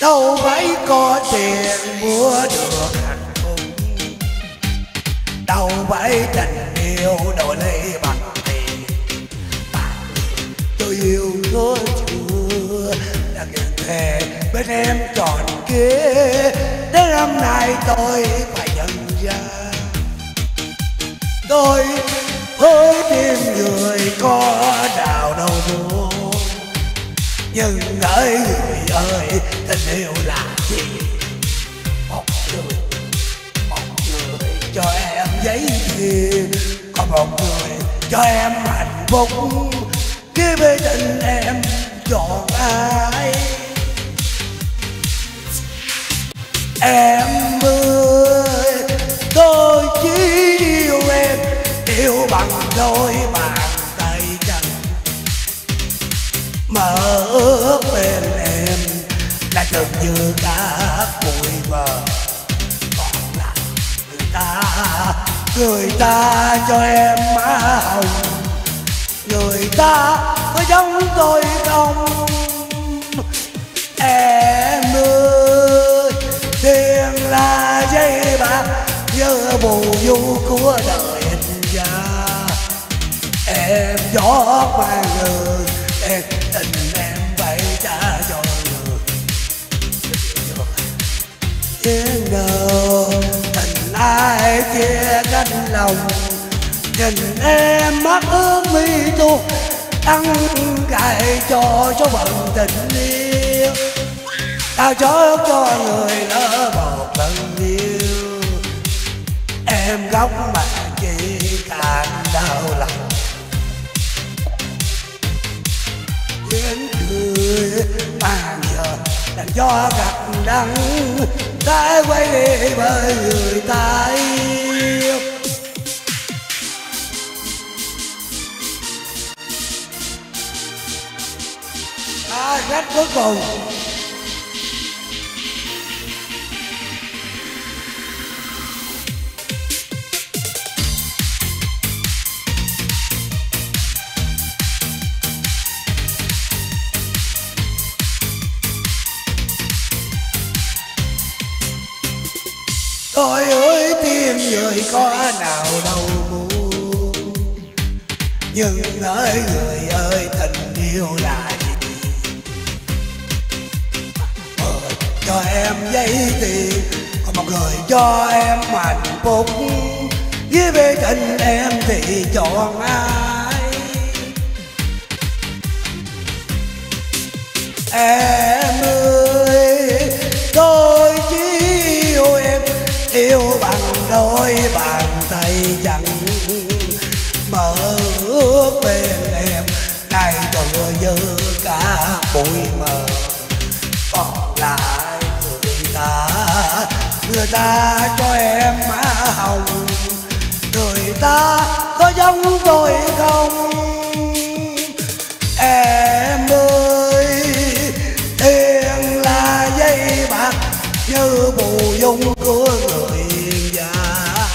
đâu phải có tiền mua được hạnh phúc, đâu phải tình yêu đổi lấy bằng tiền. Tôi yêu có chưa đã gần thề bên em tròn kia, đến năm nay tôi phải nhận ra tôi với tim người có đào đâu buồn. Nhưng ơi người ơi, tình yêu là gì? Một người cho em giấy tiền, còn một người cho em hạnh phúc. Khi về tình em chọn ai? Em ơi, tôi chỉ yêu em, yêu bằng đôi bàn tay trắng. Mơ ước bên em là tưởng như các bụi mờ, còn là người ta cho em má hồng. Người ta có giống tôi không? Em ơi, tiền là dây bạc như bù du của đời hình ra. Em gió qua người, em tình em phải trả cho người. Thế nào tình ai chia cánh lòng, nhìn em mắt ướt mi tu đắng cay cho số phận tình yêu. Tao chót cho người lỡ một lần yêu, em khóc mà chỉ càng đau lòng. Tiếng cười mà giờ đành cho gặt đắng, đã quay đi bởi người ta yêu. Cách cuối cùng tôi ơi tim người có nào đâu buồn. Nhưng ơi người ơi, tình yêu là gì? Cho em giấy tiền, còn một người cho em hạnh phúc. Với về tình em thì chọn ai? Em ơi, tôi chỉ yêu em, yêu bằng đôi bàn tay trắng. Mơ ước bên em nay tựa như cả bụi mờ, còn lại người ta cho em má hồng. Người ta có giống tôi không? Em ơi, tiền là dây bạc như bù dung của người già.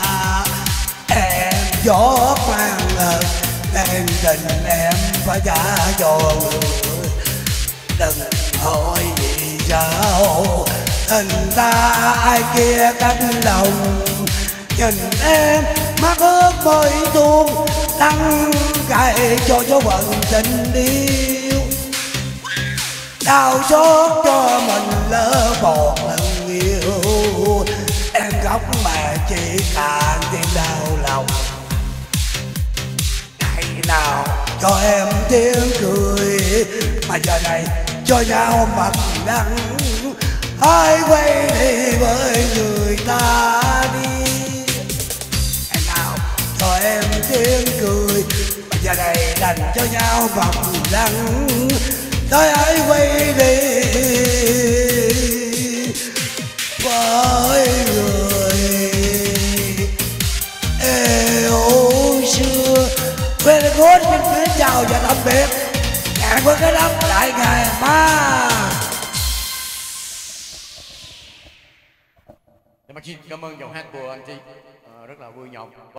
Em gió mang ngờ nên tình em phải trả cho người. Đừng hỏi vì sao tình ta ai kia cánh lòng, nhìn em mắt ướt môi tuôn đắng cay cho số phận tình yêu. Đau xót cho mình lỡ một lần yêu, em khóc mà chỉ càng thêm đau lòng. Ngày nào cho em tiếng cười, mà giờ này cho nhau mặt đắng. Hãy quay đi với người ta đi. Ngày nào cho em tiếng cười, mà giờ này đành cho nhau mặt đắng. Thôi hãy quay đi với người yêu xưa. Very good, xin chào và tạm biệt. Hẹn với cái đáp lại ngày mai. Xin cảm ơn giọng hát của anh Chi, rất là vui nhộn.